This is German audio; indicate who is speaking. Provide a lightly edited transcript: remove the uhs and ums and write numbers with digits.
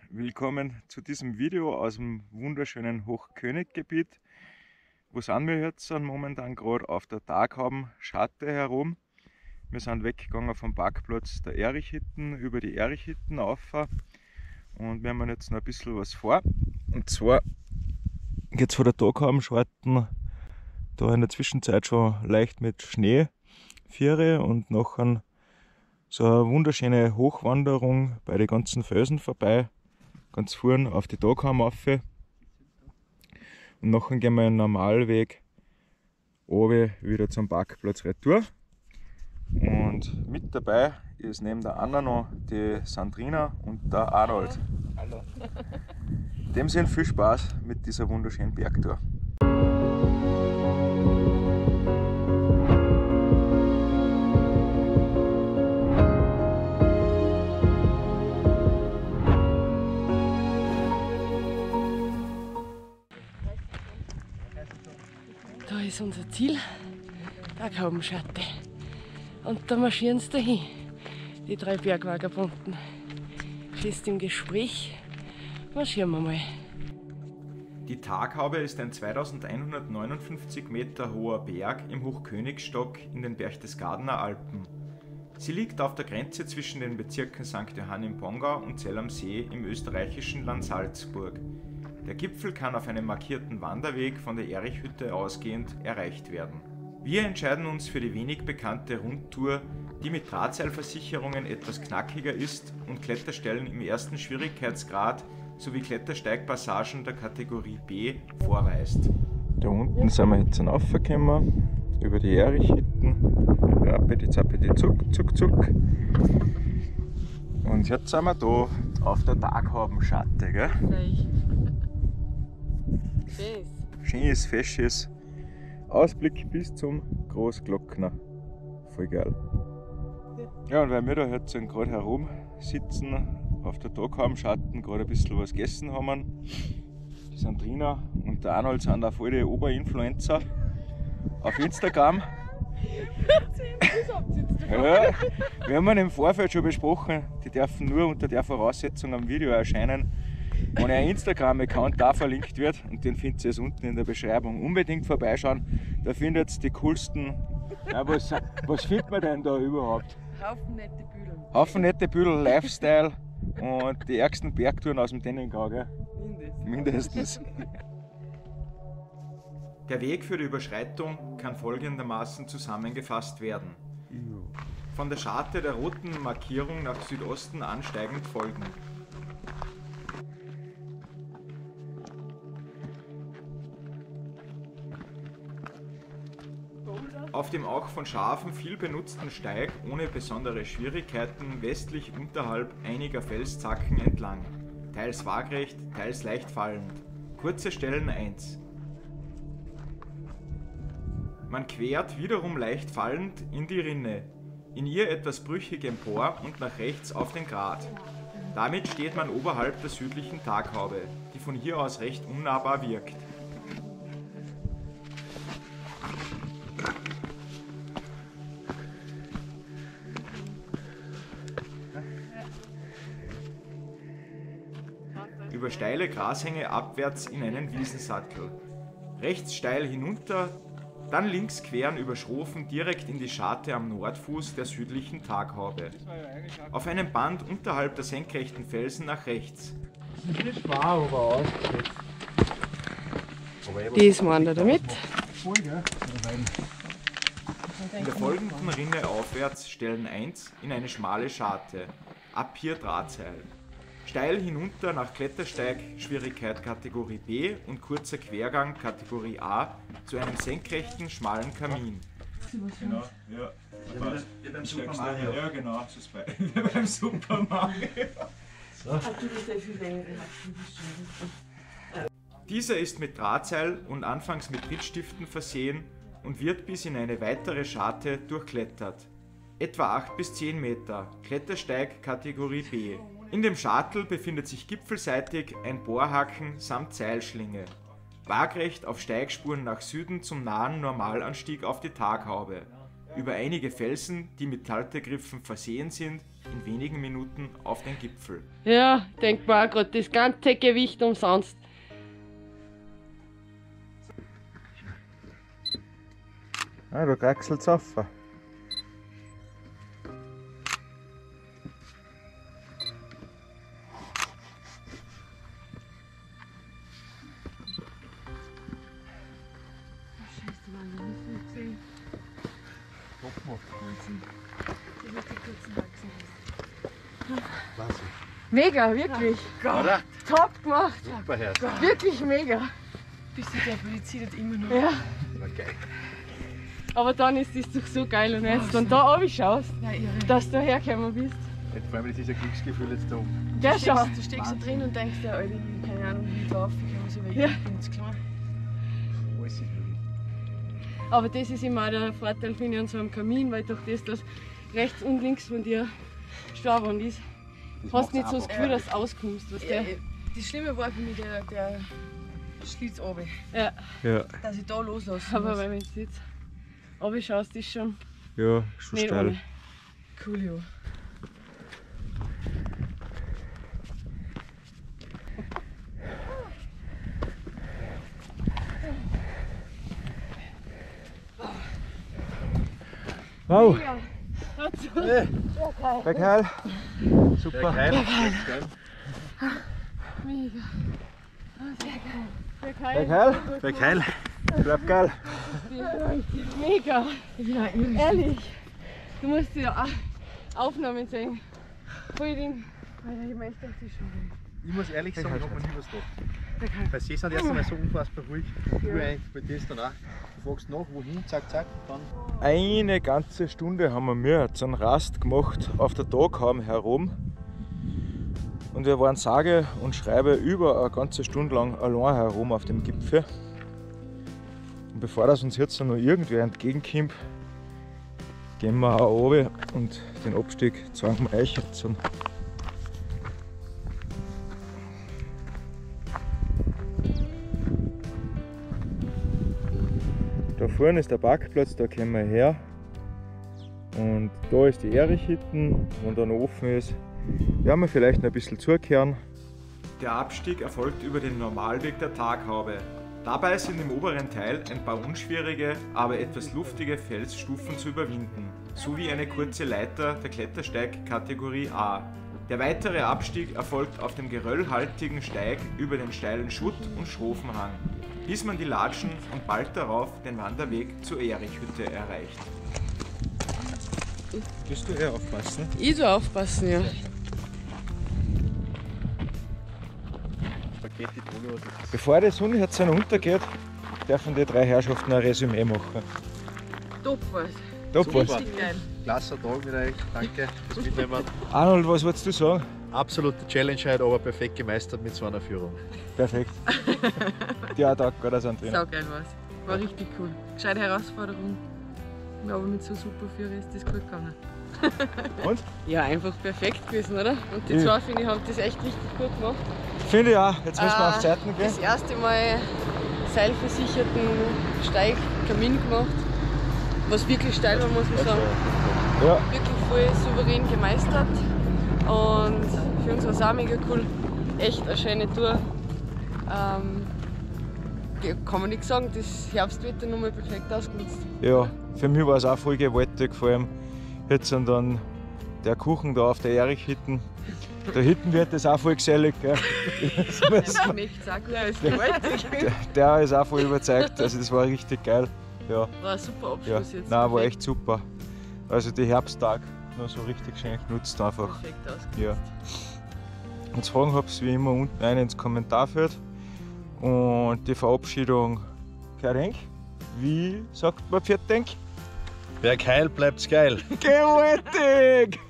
Speaker 1: willkommen zu diesem Video aus dem wunderschönen Hochköniggebiet. Wo sind wir jetzt? Momentan gerade auf der Taghauben-Schatte herum. Wir sind weggegangen vom Parkplatz der Erichhütten über die Erichhütten rauf und wir haben jetzt noch ein bisschen was vor. Und zwar geht es von der Taghauben-Schatten da in der Zwischenzeit schon leicht mit Schneeviere und nachher so eine wunderschöne Hochwanderung bei den ganzen Felsen vorbei, ganz vorne auf die Taghauben rauf. Und nachher gehen wir einen Normalweg runter wieder zum Parkplatz retour. Und mit dabei ist neben der Anna noch die Sandrina und der Arnold.
Speaker 2: Hallo.
Speaker 1: In dem Sinne viel Spaß mit dieser wunderschönen Bergtour.
Speaker 2: Da ist unser Ziel, Taghauben-Schatte. Und da marschieren sie dahin, die 3 Bergvagabunden. Fest im Gespräch, marschieren wir mal.
Speaker 1: Die Taghaube ist ein 2159 Meter hoher Berg im Hochkönigsstock in den Berchtesgadener Alpen. Sie liegt auf der Grenze zwischen den Bezirken St. Johann im Pongau und Zell am See im österreichischen Land Salzburg. Der Gipfel kann auf einem markierten Wanderweg von der Erichhütte ausgehend erreicht werden. Wir entscheiden uns für die wenig bekannte Rundtour, die mit Drahtseilversicherungen etwas knackiger ist und Kletterstellen im ersten Schwierigkeitsgrad sowie Klettersteigpassagen der Kategorie B vorweist. Da unten sind wir jetzt raufgekommen, über die Erichhütten, rappidi zappidi zuck, zuck, zuck. Und jetzt sind wir da auf der Taghauben-Schatte, gell? Schönes, fesches Ausblick bis zum Großglockner. Voll geil. Ja, und weil wir da jetzt gerade herum sitzen, auf der Taghauben-Schatten, gerade ein bisschen was gegessen haben, die Sandrina und der Arnold sind da voll die Oberinfluencer auf Instagram. Ja, wir haben im Vorfeld schon besprochen, die dürfen nur unter der Voraussetzung am Video erscheinen, wenn ein Instagram-Account da verlinkt wird, und den findet ihr unten in der Beschreibung. Unbedingt vorbeischauen, da findet ihr die coolsten. Ja, was findet man denn da überhaupt?
Speaker 2: Haufen nette Büdeln.
Speaker 1: Haufen nette Büdel, Lifestyle und die ärgsten Bergtouren aus dem Tenningau, gell? Mindestens. Der Weg für die Überschreitung kann folgendermaßen zusammengefasst werden. Von der Scharte der roten Markierung nach Südosten ansteigend folgen. Auf dem auch von Schafen viel benutzten Steig ohne besondere Schwierigkeiten westlich unterhalb einiger Felszacken entlang. Teils waagrecht, teils leicht fallend. Kurze Stellen 1. Man quert wiederum leicht fallend in die Rinne, in ihr etwas brüchig empor und nach rechts auf den Grat. Damit steht man oberhalb der südlichen Taghaube, die von hier aus recht unnahbar wirkt. Über steile Grashänge abwärts in einen Wiesensattel. Rechts steil hinunter, dann links queren über Schrofen direkt in die Scharte am Nordfuß der südlichen Taghaube. Auf einem Band unterhalb der senkrechten Felsen nach rechts.
Speaker 2: Das wandert damit.
Speaker 1: In der folgenden Rinne aufwärts Stellen 1 in eine schmale Scharte. Ab hier Drahtseil. Steil hinunter nach Klettersteig Schwierigkeit Kategorie B und kurzer Quergang Kategorie A zu einem senkrechten, schmalen Kamin. Genau, ja. Wie beim Super Mario. Ja, genau, so ist wie beim Super Mario. So. Dieser ist mit Drahtseil und anfangs mit Trittstiften versehen und wird bis in eine weitere Scharte durchklettert. Etwa 8 bis 10 Meter, Klettersteig Kategorie B. In dem Schartel befindet sich gipfelseitig ein Bohrhaken samt Seilschlinge. Waagrecht auf Steigspuren nach Süden zum nahen Normalanstieg auf die Taghaube. Über einige Felsen, die mit Haltegriffen versehen sind, in wenigen Minuten auf den Gipfel.
Speaker 2: Ja, denk mal auch gerade, das ganze Gewicht umsonst.
Speaker 1: Ah, da kraxelt es auf.
Speaker 2: Mega, wirklich.
Speaker 3: Oder?
Speaker 2: Top gemacht.
Speaker 3: Super, Herr.
Speaker 2: Wirklich mega.
Speaker 4: Bist du der Polizei das immer noch?
Speaker 2: Ja.
Speaker 3: War geil.
Speaker 2: Aber dann ist das doch so geil, und wenn du dann da runterschaust,
Speaker 4: Ja, irre.
Speaker 2: dass du hergekommen bist.
Speaker 3: Jetzt vor allem, das ist ein Glücksgefühl jetzt da oben.
Speaker 2: Ja, schau.
Speaker 4: Du steckst da drin und denkst dir, Alter, keine Ahnung, wie ich da raufgekommen ist, aber
Speaker 2: Ja.
Speaker 4: ich bin jetzt klar.
Speaker 3: Alles ist möglich.
Speaker 2: Aber das ist immer auch der Vorteil, finde ich, an so einem Kamin, weil durch das, dass rechts und links von dir Staurwand ist,
Speaker 3: Das
Speaker 2: hast du
Speaker 3: macht's
Speaker 2: nicht so das
Speaker 3: einfach.
Speaker 2: Gefühl, dass du auskommst. Weißt
Speaker 4: Ja,
Speaker 2: du?
Speaker 4: das Schlimme war für mich der Schlitz runter,
Speaker 2: Ja,
Speaker 1: Ja,
Speaker 4: dass ich da loslassen
Speaker 2: aber
Speaker 4: muss.
Speaker 2: wenn du jetzt runterschaust, ist schon
Speaker 1: ja, schon
Speaker 2: nicht
Speaker 1: steil.
Speaker 2: ohne.
Speaker 4: Cool, ja.
Speaker 1: Wow,
Speaker 2: Ja,
Speaker 1: sehr geil. Super.
Speaker 3: Geil.
Speaker 2: mega.
Speaker 1: Sehr geil.
Speaker 3: Sehr geil.
Speaker 1: Bleibt geil.
Speaker 2: Mega.
Speaker 4: Ja, irre.
Speaker 2: Ehrlich. Du musst dir auch Aufnahmen sehen. Voll Ding.
Speaker 4: Alter, ich möchte das schon.
Speaker 3: Ich muss ehrlich sagen, ich habe mir nie was gedacht. Weil sie sind erst einmal so unfassbar ruhig. Du eigentlich bei dir ist dann auch. Du fragst nach, wohin, zack, zack, und dann.
Speaker 1: Eine ganze Stunde haben wir jetzt einen Rast gemacht auf der Taghaube herum. Und wir waren sage und schreibe über eine ganze Stunde lang allein herum auf dem Gipfel. Und bevor das uns jetzt noch irgendwer entgegenkommt, gehen wir auch runter und den Abstieg zeigen wir euch jetzt. Da vorne ist der Parkplatz, da kommen wir her. Und da ist die Erichhütten, wenn da noch offen ist, werden wir vielleicht noch ein bisschen zukehren. Der Abstieg erfolgt über den Normalweg der Taghaube. Dabei sind im oberen Teil ein paar unschwierige, aber etwas luftige Felsstufen zu überwinden, sowie eine kurze Leiter der Klettersteig Kategorie A. Der weitere Abstieg erfolgt auf dem geröllhaltigen Steig über den steilen Schutt- und Schrofenhang, bis man die Latschen und bald darauf den Wanderweg zur Erichhütte erreicht. Musst du eher aufpassen?
Speaker 2: Ich soll aufpassen, ja.
Speaker 3: Spaghetti Polo oder so.
Speaker 1: Bevor die Sonne jetzt untergeht, dürfen die drei Herrschaften ein Resümee machen.
Speaker 2: Top war's.
Speaker 1: Top
Speaker 3: Super.
Speaker 1: war's.
Speaker 2: Richtig geil.
Speaker 3: Klasser Tag mit euch, danke fürs Mitnehmen.
Speaker 1: Arnold, was wolltest du sagen?
Speaker 3: Absolute Challenge heute, aber perfekt gemeistert mit so einer Führung.
Speaker 1: Perfekt. Ja, da geht das an drin.
Speaker 4: Sau geil war's. War richtig cool. Gescheite Herausforderung. Ja, aber mit so super Führer ist das gut gegangen.
Speaker 1: Und?
Speaker 2: Ja, einfach perfekt gewesen, oder? Und die
Speaker 1: Ja.
Speaker 2: zwei, finde ich, haben das echt richtig gut gemacht.
Speaker 1: Finde ich auch. Jetzt müssen wir auf Zeiten gehen.
Speaker 2: Das erste Mal seilversicherten Steigkamin gemacht. Was wirklich steil war, muss man sagen.
Speaker 1: Ja,
Speaker 2: Wirklich voll souverän gemeistert. Und für uns war es auch mega cool. Echt eine schöne Tour. Ja, kann man nichts sagen, das Herbstwetter nochmal perfekt ausgenutzt.
Speaker 1: ja, für mich war es auch voll gewaltig, vor allem jetzt und dann der Kuchen da auf der Erichhütten. Der Hüttenwirt ist auch voll gesellig. Gell? Das muss man-
Speaker 4: Schmeckt auch gut.
Speaker 2: Ja, ist gewaltig.
Speaker 1: der ist auch voll überzeugt, also das war richtig geil. Ja,
Speaker 2: War ein super
Speaker 1: ja.
Speaker 2: Abschluss jetzt.
Speaker 1: Nein, war
Speaker 2: Perfekt-
Speaker 1: echt super. Also die Herbsttage noch so richtig schön genutzt einfach.
Speaker 2: Perfekt ausgenutzt.
Speaker 1: Ja. Wenn ihr Fragen habt, wie immer unten rein ins Kommentarfeld. Und die Verabschiedung, kein Denk. Wie sagt man Pferd Denk?
Speaker 3: Wer geil, bleibt's geil.
Speaker 1: Gewaltig!